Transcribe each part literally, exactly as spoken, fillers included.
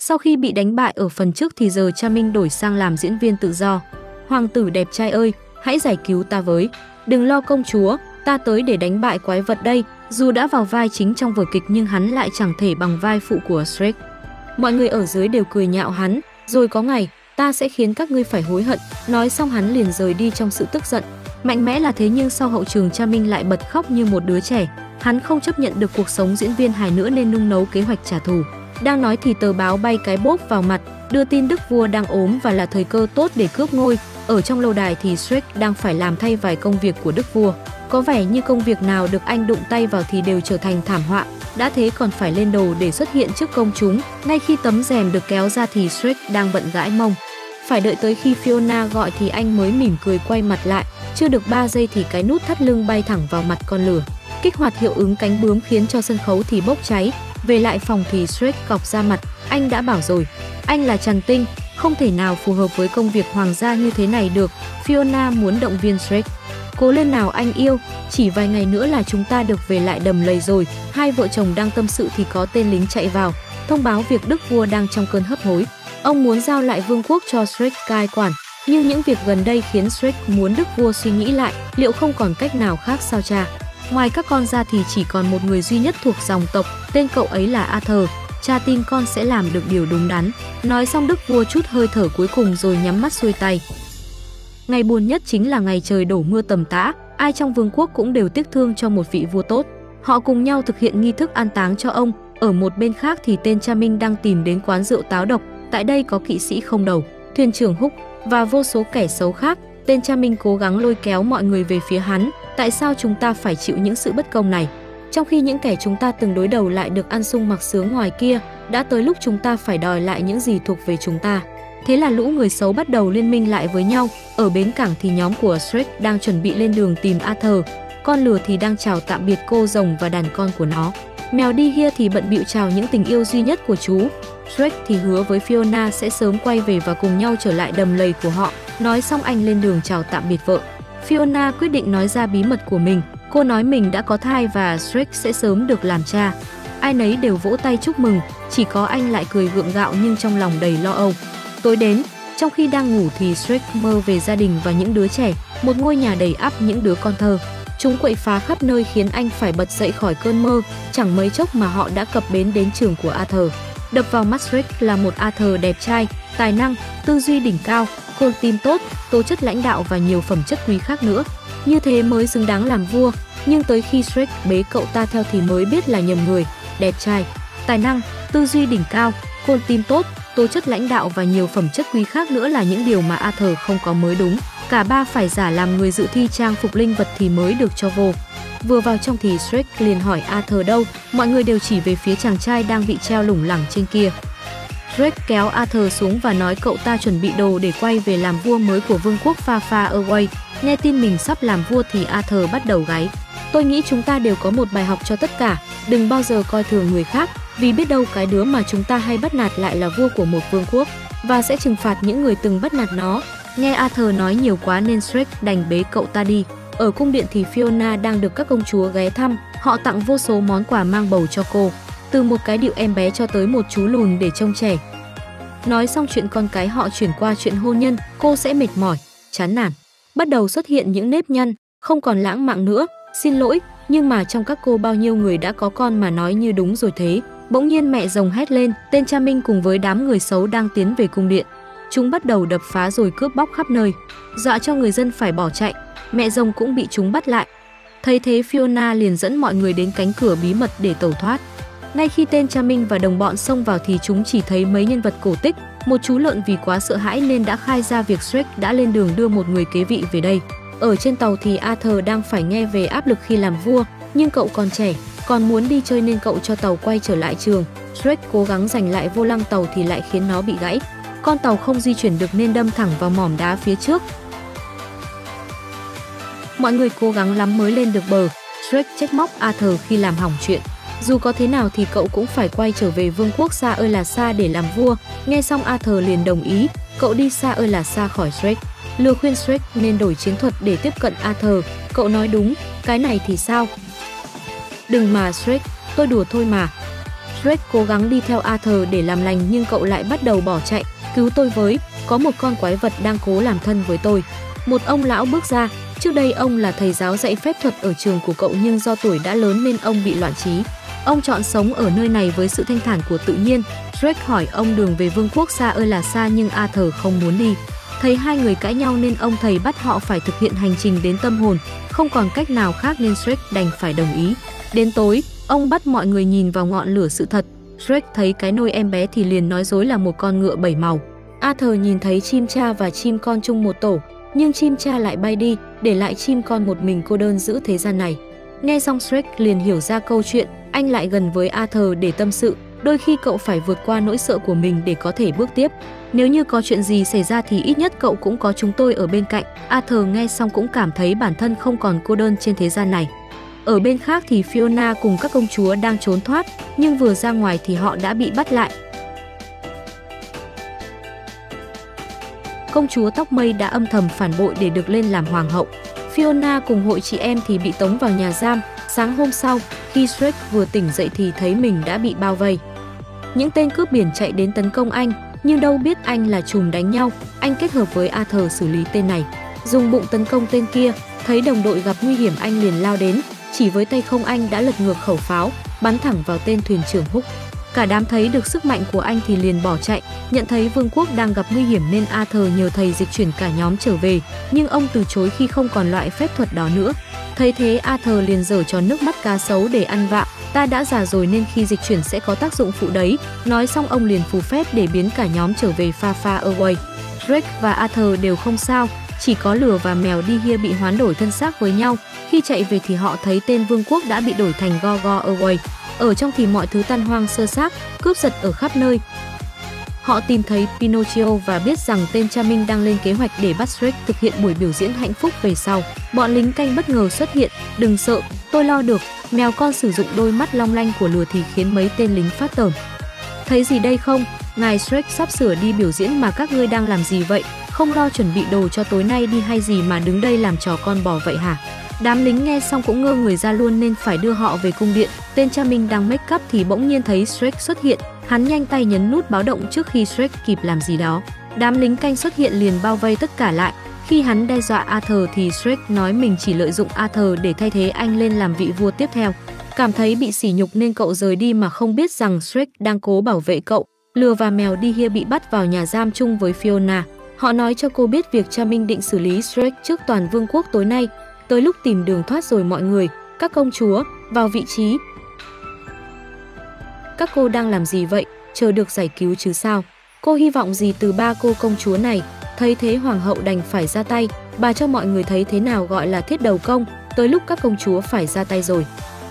Sau khi bị đánh bại ở phần trước thì giờ Charming đổi sang làm diễn viên tự do. Hoàng tử đẹp trai ơi, hãy giải cứu ta với. Đừng lo công chúa, ta tới để đánh bại quái vật đây. Dù đã vào vai chính trong vở kịch nhưng hắn lại chẳng thể bằng vai phụ của Shrek. Mọi người ở dưới đều cười nhạo hắn. Rồi có ngày, ta sẽ khiến các ngươi phải hối hận. Nói xong hắn liền rời đi trong sự tức giận. Mạnh mẽ là thế nhưng sau hậu trường Charming lại bật khóc như một đứa trẻ. Hắn không chấp nhận được cuộc sống diễn viên hài nữa nên nung nấu kế hoạch trả thù. Đang nói thì tờ báo bay cái bốp vào mặt, đưa tin đức vua đang ốm và là thời cơ tốt để cướp ngôi. Ở trong lâu đài thì Shrek đang phải làm thay vài công việc của đức vua. Có vẻ như công việc nào được anh đụng tay vào thì đều trở thành thảm họa. Đã thế còn phải lên đồ để xuất hiện trước công chúng. Ngay khi tấm rèm được kéo ra thì Shrek đang bận gãi mông. Phải đợi tới khi Fiona gọi thì anh mới mỉm cười quay mặt lại. Chưa được ba giây thì cái nút thắt lưng bay thẳng vào mặt con lửa. Kích hoạt hiệu ứng cánh bướm khiến cho sân khấu thì bốc cháy. Về lại phòng thì Shrek cọc ra mặt. Anh đã bảo rồi, anh là Trần Tinh, không thể nào phù hợp với công việc hoàng gia như thế này được. Fiona muốn động viên Shrek. Cố lên nào anh yêu, chỉ vài ngày nữa là chúng ta được về lại đầm lầy rồi. Hai vợ chồng đang tâm sự thì có tên lính chạy vào, thông báo việc đức vua đang trong cơn hấp hối. Ông muốn giao lại vương quốc cho Shrek cai quản. Nhưng những việc gần đây khiến Shrek muốn đức vua suy nghĩ lại, liệu không còn cách nào khác sao cha? Ngoài các con ra thì chỉ còn một người duy nhất thuộc dòng tộc, tên cậu ấy là Arthur. Cha tin con sẽ làm được điều đúng đắn. Nói xong đức vua chút hơi thở cuối cùng rồi nhắm mắt xuôi tay. Ngày buồn nhất chính là ngày trời đổ mưa tầm tã, ai trong vương quốc cũng đều tiếc thương cho một vị vua tốt. Họ cùng nhau thực hiện nghi thức an táng cho ông. Ở một bên khác thì tên Charming đang tìm đến quán rượu táo độc. Tại đây có kỵ sĩ không đầu, thuyền trưởng Hook và vô số kẻ xấu khác. Tên Charming cố gắng lôi kéo mọi người về phía hắn. Tại sao chúng ta phải chịu những sự bất công này? Trong khi những kẻ chúng ta từng đối đầu lại được ăn sung mặc sướng ngoài kia, đã tới lúc chúng ta phải đòi lại những gì thuộc về chúng ta. Thế là lũ người xấu bắt đầu liên minh lại với nhau. Ở bến cảng thì nhóm của Shrek đang chuẩn bị lên đường tìm Arthur. Con lừa thì đang chào tạm biệt cô rồng và đàn con của nó. Mèo đi hia thì bận bịu chào những tình yêu duy nhất của chú. Shrek thì hứa với Fiona sẽ sớm quay về và cùng nhau trở lại đầm lầy của họ. Nói xong anh lên đường chào tạm biệt vợ. Fiona quyết định nói ra bí mật của mình. Cô nói mình đã có thai và Shrek sẽ sớm được làm cha. Ai nấy đều vỗ tay chúc mừng, chỉ có anh lại cười gượng gạo nhưng trong lòng đầy lo âu. Tối đến, trong khi đang ngủ thì Shrek mơ về gia đình và những đứa trẻ, một ngôi nhà đầy ắp những đứa con thơ. Chúng quậy phá khắp nơi khiến anh phải bật dậy khỏi cơn mơ. Chẳng mấy chốc mà họ đã cập bến đến trường của Arthur. Đập vào mắt Shrek là một Arthur đẹp trai, tài năng, tư duy đỉnh cao, con tim tốt, tố chất lãnh đạo và nhiều phẩm chất quý khác nữa. Như thế mới xứng đáng làm vua. Nhưng tới khi Shrek bế cậu ta theo thì mới biết là nhầm người. Đẹp trai, tài năng, tư duy đỉnh cao, con tim tốt, tố chất lãnh đạo và nhiều phẩm chất quý khác nữa là những điều mà Arthur không có mới đúng. Cả ba phải giả làm người dự thi trang phục linh vật thì mới được cho vô. Vừa vào trong thì Shrek liền hỏi Arthur đâu, mọi người đều chỉ về phía chàng trai đang bị treo lủng lẳng trên kia. Shrek kéo Arthur xuống và nói cậu ta chuẩn bị đồ để quay về làm vua mới của vương quốc Far Far Away. Nghe tin mình sắp làm vua thì Arthur bắt đầu gáy. Tôi nghĩ chúng ta đều có một bài học cho tất cả, đừng bao giờ coi thường người khác, vì biết đâu cái đứa mà chúng ta hay bắt nạt lại là vua của một vương quốc và sẽ trừng phạt những người từng bắt nạt nó. Nghe Arthur nói nhiều quá nên Shrek đành bế cậu ta đi. Ở cung điện thì Fiona đang được các công chúa ghé thăm, họ tặng vô số món quà mang bầu cho cô, từ một cái điệu em bé cho tới một chú lùn để trông trẻ. Nói xong chuyện con cái họ chuyển qua chuyện hôn nhân, cô sẽ mệt mỏi, chán nản. Bắt đầu xuất hiện những nếp nhăn, không còn lãng mạn nữa, xin lỗi, nhưng mà trong các cô bao nhiêu người đã có con mà nói như đúng rồi thế. Bỗng nhiên mẹ rồng hét lên, tên Charming cùng với đám người xấu đang tiến về cung điện. Chúng bắt đầu đập phá rồi cướp bóc khắp nơi, dọa cho người dân phải bỏ chạy. Mẹ rồng cũng bị chúng bắt lại. Thấy thế Fiona liền dẫn mọi người đến cánh cửa bí mật để tẩu thoát. Ngay khi tên Charming và đồng bọn xông vào thì chúng chỉ thấy mấy nhân vật cổ tích. Một chú lợn vì quá sợ hãi nên đã khai ra việc Shrek đã lên đường đưa một người kế vị về đây. Ở trên tàu thì Arthur đang phải nghe về áp lực khi làm vua, nhưng cậu còn trẻ, còn muốn đi chơi nên cậu cho tàu quay trở lại trường. Shrek cố gắng giành lại vô lăng tàu thì lại khiến nó bị gãy. Con tàu không di chuyển được nên đâm thẳng vào mỏm đá phía trước. Mọi người cố gắng lắm mới lên được bờ. Shrek trách móc Arthur khi làm hỏng chuyện. Dù có thế nào thì cậu cũng phải quay trở về vương quốc xa ơi là xa để làm vua. Nghe xong Arthur liền đồng ý, cậu đi xa ơi là xa khỏi Shrek. Lừa khuyên Shrek nên đổi chiến thuật để tiếp cận Arthur. Cậu nói đúng, cái này thì sao? Đừng mà Shrek, tôi đùa thôi mà. Shrek cố gắng đi theo Arthur để làm lành nhưng cậu lại bắt đầu bỏ chạy. Cứu tôi với, có một con quái vật đang cố làm thân với tôi. Một ông lão bước ra. Trước đây ông là thầy giáo dạy phép thuật ở trường của cậu nhưng do tuổi đã lớn nên ông bị loạn trí. Ông chọn sống ở nơi này với sự thanh thản của tự nhiên. Shrek hỏi ông đường về vương quốc xa ơi là xa nhưng Arthur không muốn đi. Thấy hai người cãi nhau nên ông thầy bắt họ phải thực hiện hành trình đến tâm hồn. Không còn cách nào khác nên Shrek đành phải đồng ý. Đến tối, ông bắt mọi người nhìn vào ngọn lửa sự thật. Shrek thấy cái nôi em bé thì liền nói dối là một con ngựa bảy màu. Arthur nhìn thấy chim cha và chim con chung một tổ, nhưng chim cha lại bay đi, để lại chim con một mình cô đơn giữ thế gian này. Nghe xong Shrek liền hiểu ra câu chuyện, anh lại gần với Arthur để tâm sự. Đôi khi cậu phải vượt qua nỗi sợ của mình để có thể bước tiếp. Nếu như có chuyện gì xảy ra thì ít nhất cậu cũng có chúng tôi ở bên cạnh. Arthur nghe xong cũng cảm thấy bản thân không còn cô đơn trên thế gian này. Ở bên khác thì Fiona cùng các công chúa đang trốn thoát, nhưng vừa ra ngoài thì họ đã bị bắt lại. Công chúa tóc mây đã âm thầm phản bội để được lên làm hoàng hậu. Fiona cùng hội chị em thì bị tống vào nhà giam. Sáng hôm sau, khi Shrek vừa tỉnh dậy thì thấy mình đã bị bao vây. Những tên cướp biển chạy đến tấn công anh, nhưng đâu biết anh là trùm đánh nhau. Anh kết hợp với Arthur xử lý tên này, dùng bụng tấn công tên kia. Thấy đồng đội gặp nguy hiểm anh liền lao đến, chỉ với tay không anh đã lật ngược khẩu pháo, bắn thẳng vào tên thuyền trưởng Hook. Cả đám thấy được sức mạnh của anh thì liền bỏ chạy. Nhận thấy vương quốc đang gặp nguy hiểm nên Arthur nhờ thầy dịch chuyển cả nhóm trở về, nhưng ông từ chối khi không còn loại phép thuật đó nữa. Thấy thế Arthur liền giở trò nước mắt cá sấu để ăn vạ. Ta đã già rồi nên khi dịch chuyển sẽ có tác dụng phụ đấy. Nói xong ông liền phù phép để biến cả nhóm trở về Far Far Away. Shrek và Arthur đều không sao, chỉ có lừa và mèo đi hia bị hoán đổi thân xác với nhau. Khi chạy về thì họ thấy tên vương quốc đã bị đổi thành Go Go Away. Ở trong thì mọi thứ tan hoang sơ xác, cướp giật ở khắp nơi. Họ tìm thấy Pinocchio và biết rằng tên cha Minh đang lên kế hoạch để bắt Shrek thực hiện buổi biểu diễn hạnh phúc về sau. Bọn lính canh bất ngờ xuất hiện, đừng sợ, tôi lo được. Mèo con sử dụng đôi mắt long lanh của lừa thì khiến mấy tên lính phát tởm. Thấy gì đây không? Ngài Shrek sắp sửa đi biểu diễn mà các ngươi đang làm gì vậy? Không lo chuẩn bị đồ cho tối nay đi hay gì mà đứng đây làm trò con bò vậy hả? Đám lính nghe xong cũng ngơ người ra luôn nên phải đưa họ về cung điện. Tên cha Minh đang make up thì bỗng nhiên thấy Shrek xuất hiện. Hắn nhanh tay nhấn nút báo động trước khi Shrek kịp làm gì đó. Đám lính canh xuất hiện liền bao vây tất cả lại. Khi hắn đe dọa Arthur thì Shrek nói mình chỉ lợi dụng Arthur để thay thế anh lên làm vị vua tiếp theo. Cảm thấy bị sỉ nhục nên cậu rời đi mà không biết rằng Shrek đang cố bảo vệ cậu. Lừa và mèo đi hia bị bắt vào nhà giam chung với Fiona. Họ nói cho cô biết việc cha Minh định xử lý Shrek trước toàn vương quốc tối nay. Tới lúc tìm đường thoát rồi mọi người, các công chúa, vào vị trí. Các cô đang làm gì vậy? Chờ được giải cứu chứ sao? Cô hy vọng gì từ ba cô công chúa này? Thấy thế hoàng hậu đành phải ra tay. Bà cho mọi người thấy thế nào gọi là thiết đầu công. Tới lúc các công chúa phải ra tay rồi.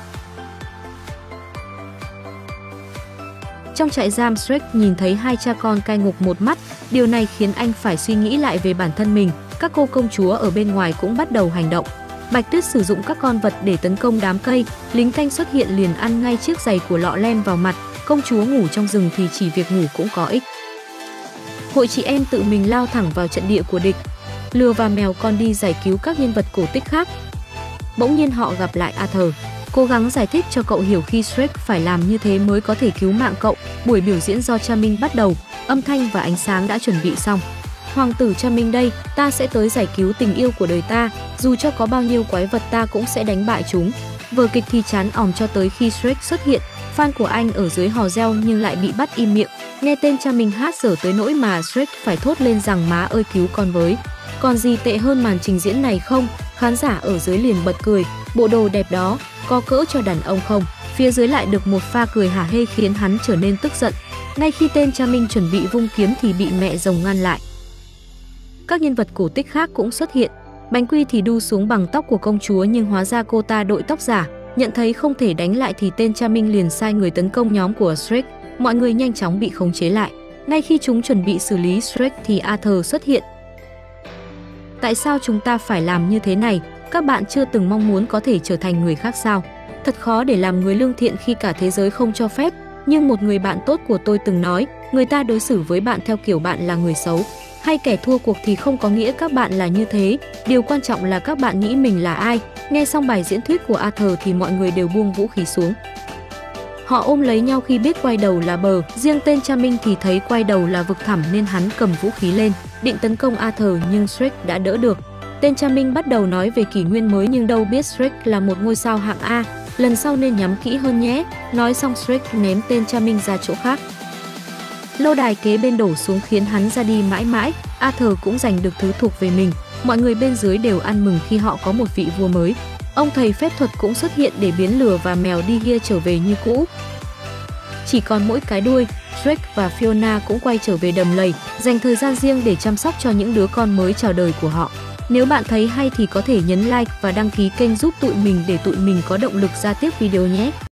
Trong trại giam, Shrek nhìn thấy hai cha con cai ngục một mắt. Điều này khiến anh phải suy nghĩ lại về bản thân mình. Các cô công chúa ở bên ngoài cũng bắt đầu hành động. Bạch Tuyết sử dụng các con vật để tấn công đám cây. Lính canh xuất hiện liền ăn ngay chiếc giày của Lọ Lem vào mặt. Công chúa ngủ trong rừng thì chỉ việc ngủ cũng có ích. Hội chị em tự mình lao thẳng vào trận địa của địch. Lừa và mèo con đi giải cứu các nhân vật cổ tích khác. Bỗng nhiên họ gặp lại Arthur. Cố gắng giải thích cho cậu hiểu khi Shrek phải làm như thế mới có thể cứu mạng cậu. Buổi biểu diễn do cha Minh bắt đầu. Âm thanh và ánh sáng đã chuẩn bị xong. Hoàng tử cha Minh đây, ta sẽ tới giải cứu tình yêu của đời ta. Dù cho có bao nhiêu quái vật ta cũng sẽ đánh bại chúng. Vở kịch thì chán òm cho tới khi Shrek xuất hiện. Fan của anh ở dưới hò reo nhưng lại bị bắt im miệng. Nghe tên cha Minh hát dở tới nỗi mà Shrek phải thốt lên rằng má ơi cứu con với. Còn gì tệ hơn màn trình diễn này không? Khán giả ở dưới liền bật cười. Bộ đồ đẹp đó, có cỡ cho đàn ông không? Phía dưới lại được một pha cười hả hê khiến hắn trở nên tức giận. Ngay khi tên cha Minh chuẩn bị vung kiếm thì bị mẹ rồng ngăn lại. Các nhân vật cổ tích khác cũng xuất hiện. Bánh quy thì đu xuống bằng tóc của công chúa nhưng hóa ra cô ta đội tóc giả. Nhận thấy không thể đánh lại thì tên cha Minh liền sai người tấn công nhóm của Shrek. Mọi người nhanh chóng bị khống chế lại. Ngay khi chúng chuẩn bị xử lý Shrek thì Arthur xuất hiện. Tại sao chúng ta phải làm như thế này? Các bạn chưa từng mong muốn có thể trở thành người khác sao? Thật khó để làm người lương thiện khi cả thế giới không cho phép. Nhưng một người bạn tốt của tôi từng nói, người ta đối xử với bạn theo kiểu bạn là người xấu hay kẻ thua cuộc thì không có nghĩa các bạn là như thế. Điều quan trọng là các bạn nghĩ mình là ai. Nghe xong bài diễn thuyết của Arthur thì mọi người đều buông vũ khí xuống. Họ ôm lấy nhau khi biết quay đầu là bờ, riêng tên Cha Minh thì thấy quay đầu là vực thẳm nên hắn cầm vũ khí lên, định tấn công Arthur nhưng Shrek đã đỡ được. Tên Cha Minh bắt đầu nói về kỷ nguyên mới nhưng đâu biết Shrek là một ngôi sao hạng A, lần sau nên nhắm kỹ hơn nhé. Nói xong Shrek ném tên Cha Minh ra chỗ khác. Lô đài kế bên đổ xuống khiến hắn ra đi mãi mãi, Arthur cũng giành được thứ thuộc về mình. Mọi người bên dưới đều ăn mừng khi họ có một vị vua mới. Ông thầy phép thuật cũng xuất hiện để biến lừa và mèo đi hia trở về như cũ. Chỉ còn mỗi cái đuôi, Shrek và Fiona cũng quay trở về đầm lầy, dành thời gian riêng để chăm sóc cho những đứa con mới chào đời của họ. Nếu bạn thấy hay thì có thể nhấn like và đăng ký kênh giúp tụi mình để tụi mình có động lực ra tiếp video nhé.